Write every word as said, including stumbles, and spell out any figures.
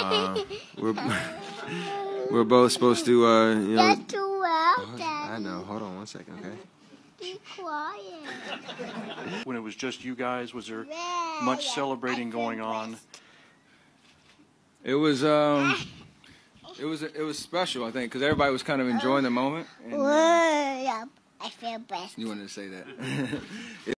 Uh, we're we're both supposed to, uh, you know. That's too loud, Oh, Daddy. I know. Hold on one second, okay? Be quiet. When it was just you guys, was there Yeah, much yeah, celebrating I feel going on? blessed. It was um, it was it was special, I think, because everybody was kind of enjoying the moment. And, uh, Yeah, I feel blessed. you wanted to say that.